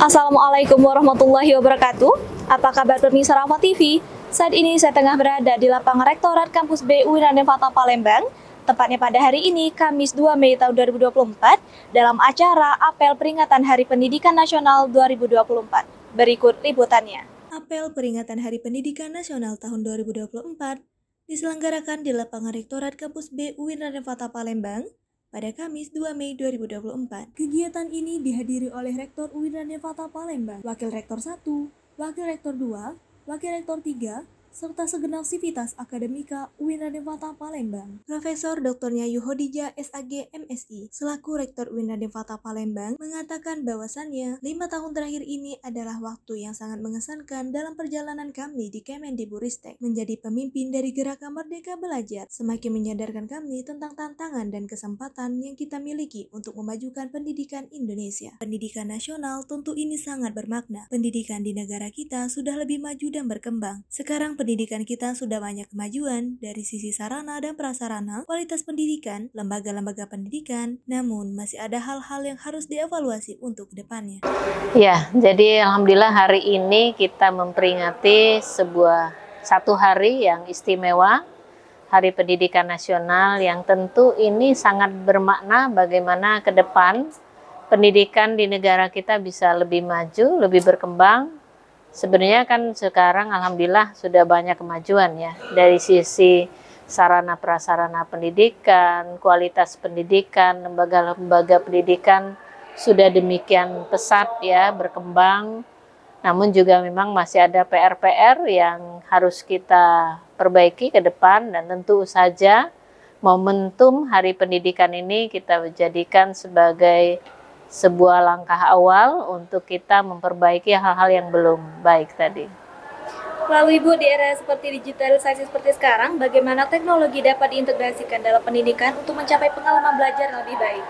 Assalamualaikum warahmatullahi wabarakatuh. Apa kabar pemirsa Rafa TV? Saat ini saya tengah berada di lapangan Rektorat Kampus B UIN Raden Fatah Palembang. Tepatnya pada hari ini, Kamis 2 Mei tahun 2024, dalam acara Apel Peringatan Hari Pendidikan Nasional 2024. Berikut liputannya. Apel Peringatan Hari Pendidikan Nasional tahun 2024 diselenggarakan di lapangan Rektorat Kampus B UIN Raden Fatah Palembang pada Kamis 2 Mei 2024. Kegiatan ini dihadiri oleh Rektor UIN Raden Fatah Palembang, Wakil Rektor 1, Wakil Rektor 2, Wakil Rektor 3, serta segenap sivitas akademika UIN Raden Fatah Palembang. Profesor Dr. Nyayu Hodijah SAG MSI selaku Rektor UIN Raden Fatah Palembang mengatakan bahwasannya 5 tahun terakhir ini adalah waktu yang sangat mengesankan dalam perjalanan kami di Kemendikbudristek menjadi pemimpin dari Gerakan Merdeka Belajar, semakin menyadarkan kami tentang tantangan dan kesempatan yang kita miliki untuk memajukan pendidikan Indonesia. Pendidikan nasional tentu ini sangat bermakna. Pendidikan di negara kita sudah lebih maju dan berkembang. Sekarang pendidikan kita sudah banyak kemajuan dari sisi sarana dan prasarana, kualitas pendidikan, lembaga-lembaga pendidikan, namun masih ada hal-hal yang harus dievaluasi untuk kedepannya. Ya, jadi alhamdulillah hari ini kita memperingati satu hari yang istimewa, Hari Pendidikan Nasional, yang tentu ini sangat bermakna bagaimana ke depan pendidikan di negara kita bisa lebih maju, lebih berkembang. Sebenarnya kan sekarang alhamdulillah sudah banyak kemajuan ya, dari sisi sarana prasarana pendidikan, kualitas pendidikan, lembaga-lembaga pendidikan sudah demikian pesat ya berkembang. Namun juga memang masih ada PR-PR yang harus kita perbaiki ke depan, dan tentu saja momentum Hari Pendidikan ini kita jadikan sebagai sebuah langkah awal untuk kita memperbaiki hal-hal yang belum baik tadi. Lalu Ibu, di era seperti digitalisasi seperti sekarang, bagaimana teknologi dapat diintegrasikan dalam pendidikan untuk mencapai pengalaman belajar yang lebih baik?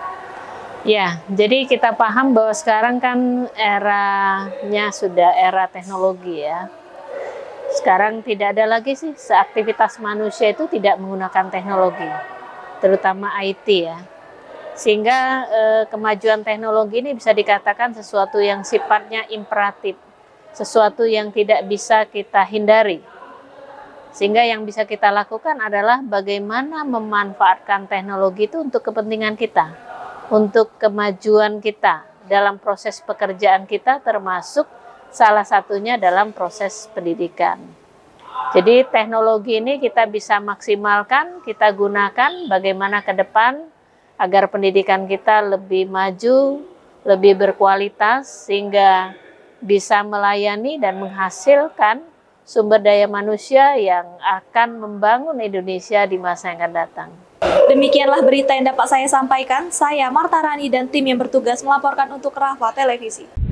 Ya, jadi kita paham bahwa sekarang kan eranya sudah era teknologi ya. Sekarang tidak ada lagi sih seaktivitas manusia itu tidak menggunakan teknologi, terutama IT ya. Sehingga kemajuan teknologi ini bisa dikatakan sesuatu yang sifatnya imperatif, sesuatu yang tidak bisa kita hindari. Sehingga yang bisa kita lakukan adalah bagaimana memanfaatkan teknologi itu untuk kepentingan kita, untuk kemajuan kita dalam proses pekerjaan kita, termasuk salah satunya dalam proses pendidikan. Jadi teknologi ini kita bisa maksimalkan, kita gunakan bagaimana ke depan agar pendidikan kita lebih maju, lebih berkualitas, sehingga bisa melayani dan menghasilkan sumber daya manusia yang akan membangun Indonesia di masa yang akan datang. Demikianlah berita yang dapat saya sampaikan. Saya Marta Rani dan tim yang bertugas melaporkan untuk Rafa Televisi.